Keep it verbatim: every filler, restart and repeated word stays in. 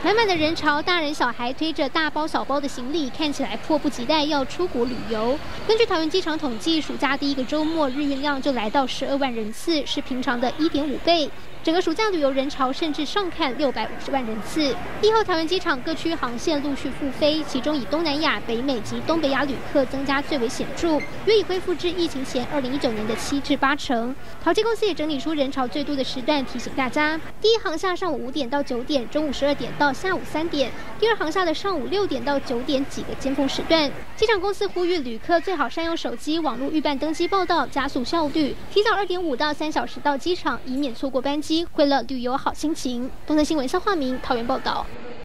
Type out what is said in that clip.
满满的人潮，大人小孩推着大包小包的行李，看起来迫不及待要出国旅游。根据桃园机场统计，暑假第一个周末日运量就来到十二万人次，是平常的一点五倍。整个暑假旅游人潮甚至上看六百五十万人次。疫后桃园机场各区航线陆续复飞，其中以东南亚、北美及东北亚旅客增加最为显著，约已恢复至疫情前二零一九年的七至八成。桃机公司也整理出人潮最多的时段，提醒大家：第一航厦上午五点到九点，中午十二点到下午三点；第二航厦的上午六点到九点几个尖峰时段。机场公司呼吁旅客最好善用手机网络预办登机报到，加速效率，提早二点五到三小时到机场，以免错过班机。为了旅游好心情，东森新闻肖化明桃园报道。